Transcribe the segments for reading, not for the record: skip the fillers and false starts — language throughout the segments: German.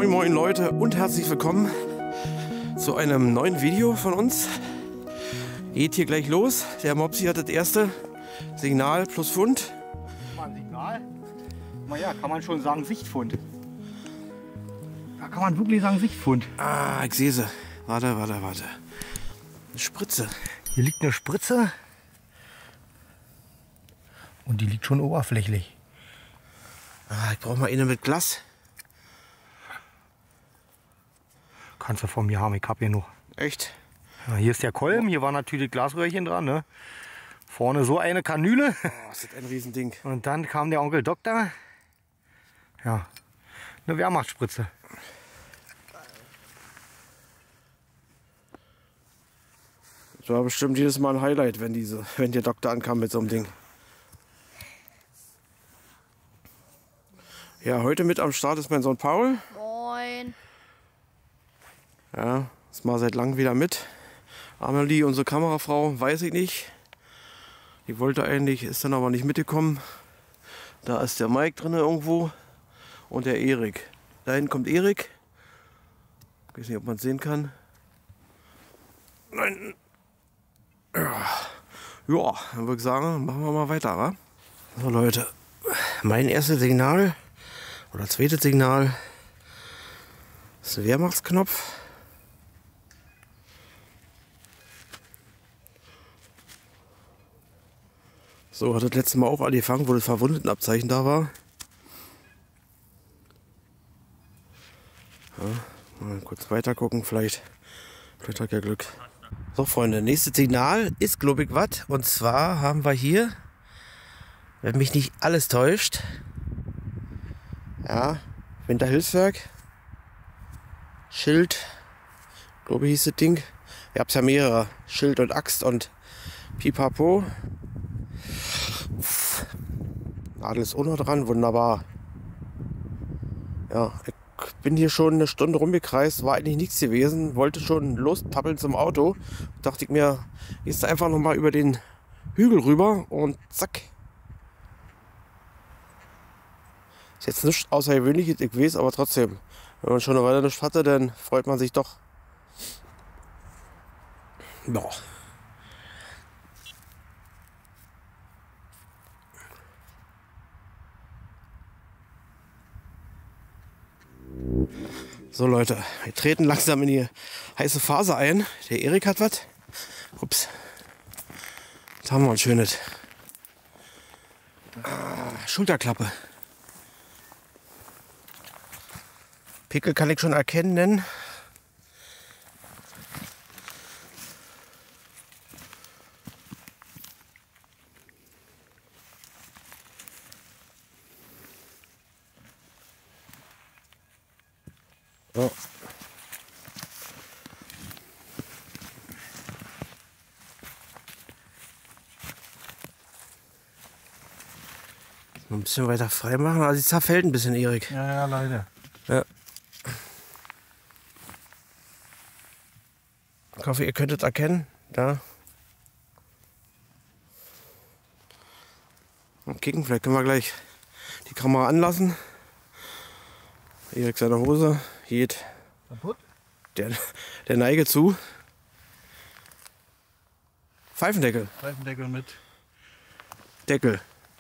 Moin moin Leute und herzlich willkommen zu einem neuen Video von uns. Geht hier gleich los. Der Mopsi hat das erste Signal plus Fund. Mal ein Signal? Naja, kann man schon sagen Sichtfund. Da kann man wirklich sagen Sichtfund. Ah, ich sehe sie. Warte. Eine Spritze. Hier liegt eine Spritze. Und die liegt schon oberflächlich. Ah, ich brauche mal eine mit Glas. Kannst du von mir haben, ich hab hier noch. Echt? Ja, hier ist der Kolben, hier war natürlich Glasröhrchen dran. Ne? Vorne so eine Kanüle. Oh, ist das ein Riesending. Und dann kam der Onkel Doktor. Ja, eine Wehrmachtsspritze. Das war bestimmt jedes Mal ein Highlight, wenn der Doktor ankam mit so einem Ding. Ja, heute mit am Start ist mein Sohn Paul. Moin. Ja, ist mal seit langem wieder mit. Amelie, unsere Kamerafrau, weiß ich nicht. Die wollte eigentlich, ist dann aber nicht mitgekommen. Da ist der Mike drin irgendwo und der Erik. Da hinten kommt Erik. Ich weiß nicht, ob man es sehen kann. Nein. Ja, dann würde ich sagen, machen wir mal weiter, wa? So Leute, mein erstes Signal oder zweites Signal ist ein Wehrmachtsknopf. So hat das letzte Mal auch angefangen, wo das Verwundetenabzeichen da war. Ja, mal kurz weiter gucken, vielleicht hat er Glück. So Freunde, nächstes Signal ist glaube ich was. Und zwar haben wir hier, wenn mich nicht alles täuscht, ja, Winterhilfswerk, Schild, glaube ich hieß das Ding. Ihr habt ja mehrere, Schild und Axt und Pipapo. Nadel ist auch noch dran, wunderbar. Ja, ich bin hier schon eine Stunde rumgekreist, war eigentlich nichts gewesen, wollte schon lostappeln zum Auto. Dachte ich mir, gehst du einfach nochmal über den Hügel rüber und zack. Ist jetzt nichts Außergewöhnliches, ich weiß, aber trotzdem, wenn man schon eine Weile nichts hatte, dann freut man sich doch. Boah. So Leute, wir treten langsam in die heiße Phase ein. Der Erik hat was. Ups. Jetzt haben wir ein schönes. Schulterklappe. Pickel kann ich schon erkennen. So. Ein bisschen weiter frei machen, also sie zerfällt ein bisschen, Erik. Ja, leider. Ja. Ich hoffe, ihr könntet erkennen. Da. Mal kicken, vielleicht können wir gleich die Kamera anlassen. Erik seine Hose geht. Kaputt? Der Neige zu. Pfeifendeckel. Pfeifendeckel mit. Deckel.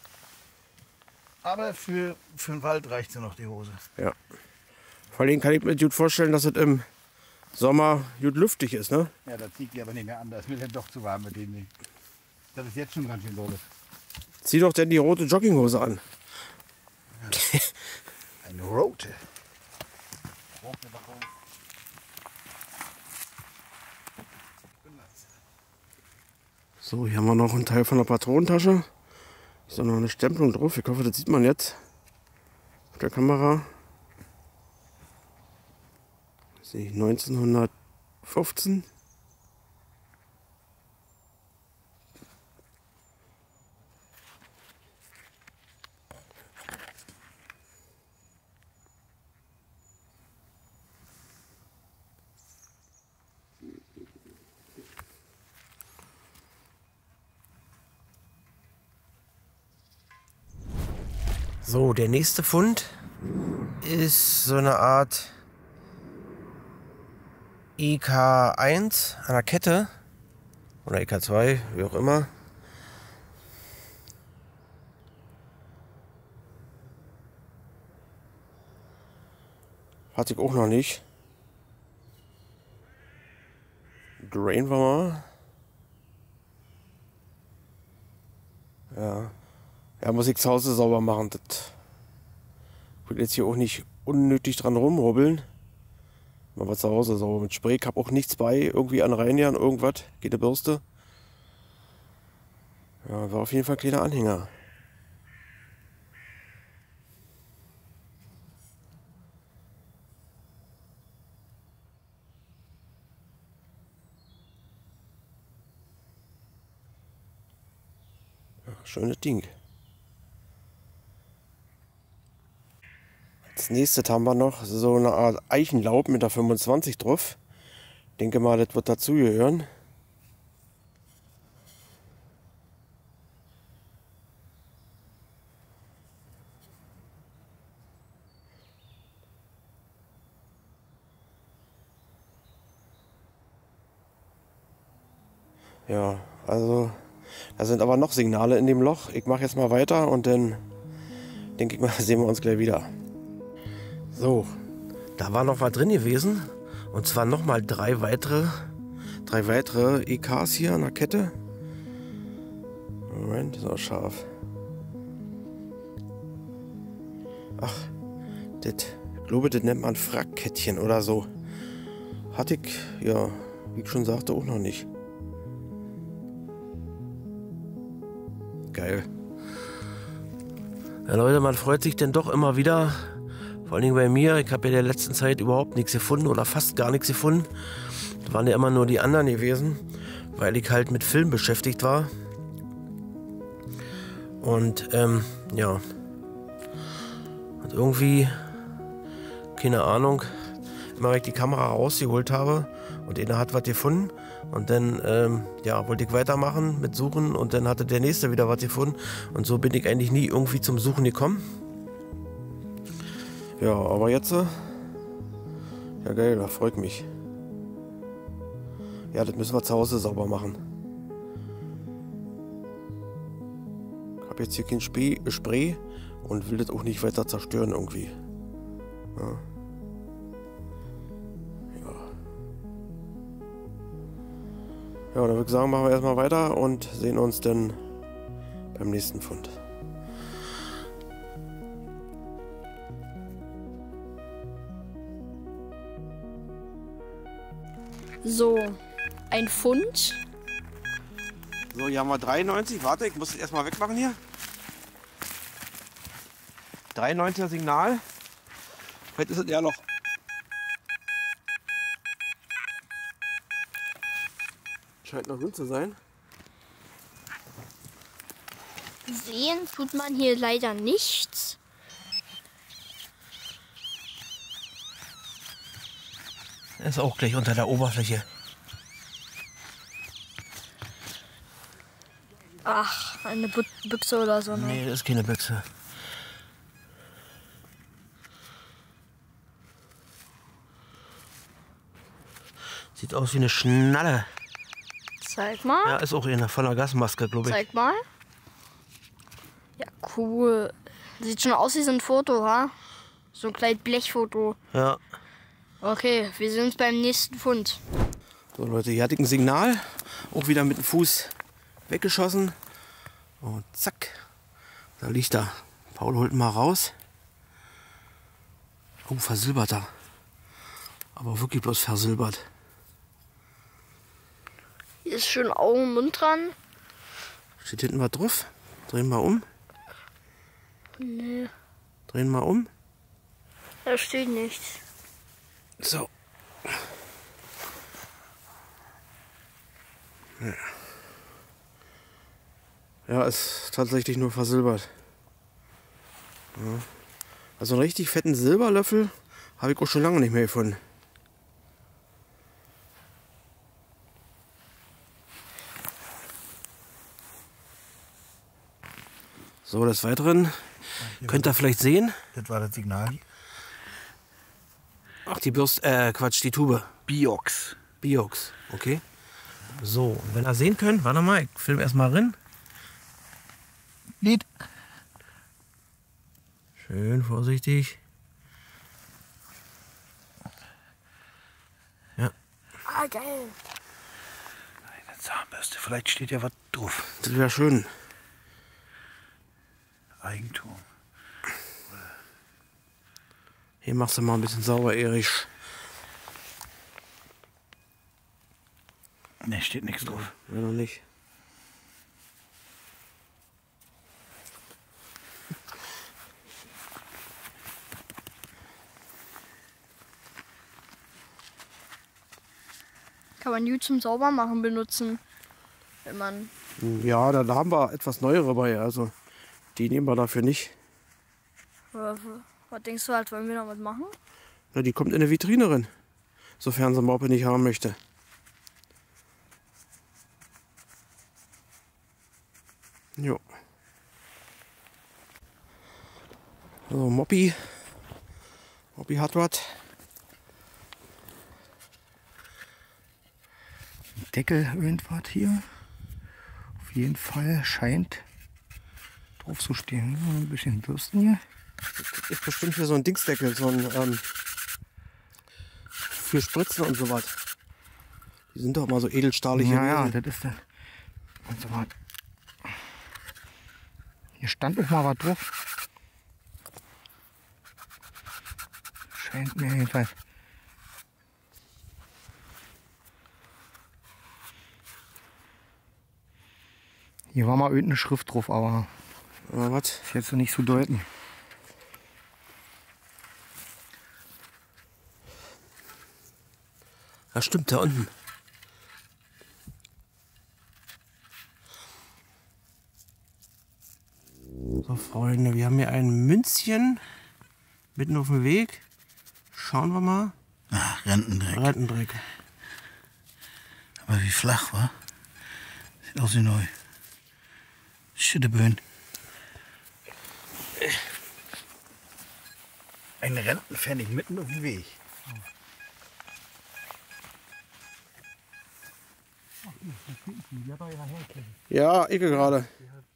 Aber für den Wald reicht sie noch, die Hose. Ja. Vor allem kann ich mir gut vorstellen, dass es im Sommer gut lüftig ist, ne? Ja, das zieht die aber nicht mehr an. Das ist mir dann doch zu warm mit dem Ding. Das ist jetzt schon ganz schön doll. Zieh doch denn die rote Jogginghose an. Eine rote. So, hier haben wir noch einen Teil von der Patronentasche. Ist da noch eine Stempelung drauf. Ich hoffe, das sieht man jetzt auf der Kamera. Sehe ich 1915. So, der nächste Fund ist so eine Art EK1 an der Kette. Oder EK2, wie auch immer. Hatte ich auch noch nicht. Drain wir mal. Ja. Ja, muss ich zu Hause sauber machen. Das will jetzt hier auch nicht unnötig dran rumrubbeln. Mal was zu Hause sauber mit Spray. Ich habe auch nichts bei. Irgendwie an Reinigern, irgendwas. Geht eine Bürste. Ja, war auf jeden Fall ein kleiner Anhänger. Ja, schönes Ding. Als nächstes haben wir noch so eine Art Eichenlaub mit der 25 drauf. Denke mal, das wird dazugehören. Ja, also da sind aber noch Signale in dem Loch. Ich mache jetzt mal weiter und dann denke ich mal, sehen wir uns gleich wieder. So, da war noch was drin gewesen. Und zwar nochmal drei weitere EKs hier an der Kette. Moment, ist auch scharf. Ach, ich glaube, das nennt man Frackkettchen oder so. Hatte ich, ja, wie ich schon sagte, auch noch nicht. Geil. Ja, Leute, man freut sich denn doch immer wieder. Vor allen Dingen bei mir. Ich habe ja in der letzten Zeit überhaupt nichts gefunden oder fast gar nichts gefunden. Das waren ja immer nur die anderen gewesen, weil ich halt mit Film beschäftigt war. Und ja. Und irgendwie, keine Ahnung, immer wenn ich die Kamera rausgeholt habe und einer hat was gefunden und dann ja, wollte ich weitermachen mit Suchen und dann hatte der nächste wieder was gefunden und so bin ich eigentlich nie irgendwie zum Suchen gekommen. Ja, aber jetzt, ja geil, da freut mich. Ja, das müssen wir zu Hause sauber machen. Ich habe jetzt hier kein Spray und will das auch nicht weiter zerstören irgendwie. Ja. Ja, dann würde ich sagen, machen wir erstmal weiter und sehen uns dann beim nächsten Fund. So, ein Pfund. So, hier haben wir 93. Warte, ich muss das erstmal wegmachen hier. 93er Signal. Vielleicht ist es ja noch. Scheint noch gut zu sein. Sehen tut man hier leider nichts. Er ist auch gleich unter der Oberfläche. Ach, eine Büchse oder so. Ne? Nee, das ist keine Büchse. Sieht aus wie eine Schnalle. Zeig mal. Ja, ist auch eine von der Gasmaske, glaube ich. Zeig mal. Ja, cool. Sieht schon aus wie so ein Foto, ha? So ein kleines Blechfoto. Ja. Okay, wir sehen uns beim nächsten Fund. So Leute, hier hatte ich ein Signal. Auch wieder mit dem Fuß weggeschossen. Und zack. Da liegt er. Paul holt ihn mal raus. Oh, versilberter. Aber wirklich bloß versilbert. Hier ist schön Augen und Mund dran. Steht hinten was drauf? Drehen wir um. Nee, Drehen wir um. da steht nichts. So. Ja, ist tatsächlich nur versilbert. Ja. Also einen richtig fetten Silberlöffel habe ich auch schon lange nicht mehr gefunden. So, des Weiteren könnt ihr vielleicht sehen. Das war das Signal. Ach, die Bürste, Quatsch, die Tube. Biox. Biox, okay. So, und wenn ihr sehen könnt, warte mal, ich filme erstmal rein. Lied. Schön vorsichtig. Ja. Ah, geil. Eine Zahnbürste, vielleicht steht ja was drauf. Das wäre schön. Eigentum. Hier machst du mal ein bisschen sauber, Erich. Ne, steht nichts drauf. Ja, noch nicht. Kann man die zum Saubermachen benutzen, wenn man... Ja, da haben wir etwas Neuere bei. Also, die nehmen wir dafür nicht. Was denkst du halt, wollen wir noch was machen? Na, die kommt in eine Vitrine rein. Sofern sie Moppe nicht haben möchte. Jo. So, Moppi. Moppi hat was. Deckel irgendwas hier. Auf jeden Fall scheint drauf zu stehen. Ein bisschen Bürsten hier. Das ist bestimmt für so ein Dingsdeckel, so ein für Spritzen und sowas. Die sind doch mal so edelstahlig. Ja, das ist dann. Also mal. Hier stand auch mal was drauf. Scheint mir jedenfalls. Hier war mal irgendeine Schrift drauf, aber was? ist jetzt nicht zu deuten. Ja, stimmt, da unten. So, Freunde, wir haben hier ein Münzchen mitten auf dem Weg. Schauen wir mal. Ach, Rentendreck. Rentendreck. Aber wie flach, wa? Sieht aus wie neu. Schitteböen. Ein Rentenpfennig mitten auf dem Weg. Ja, ich gerade.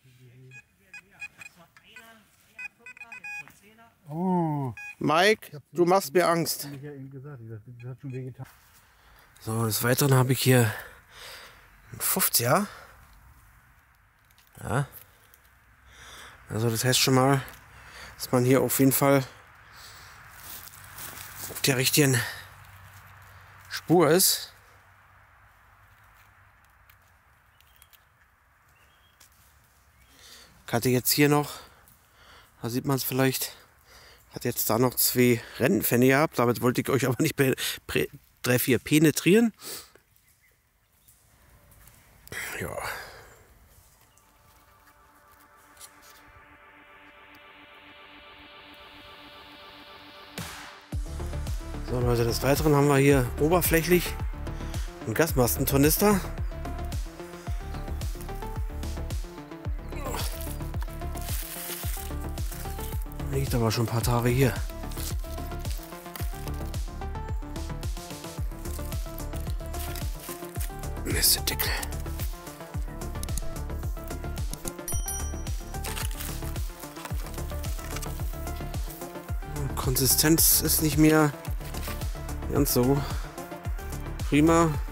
Oh. Mike, du machst mir Angst. Das hat schon wehgetan. So, des Weiteren habe ich hier ein 50er. Ja. Also das heißt schon mal, dass man hier auf jeden Fall auf der richtigen Spur ist. Ich hatte jetzt hier noch, da sieht man es vielleicht, hat jetzt da noch 2 Rentenpfennige gehabt. Damit wollte ich euch aber nicht 3-4 penetrieren. Ja. So Leute, des Weiteren haben wir hier oberflächlich einen Gasmastentornister. Liegt aber schon ein paar Tage hier. Mistedeckel. Konsistenz ist nicht mehr ganz so prima.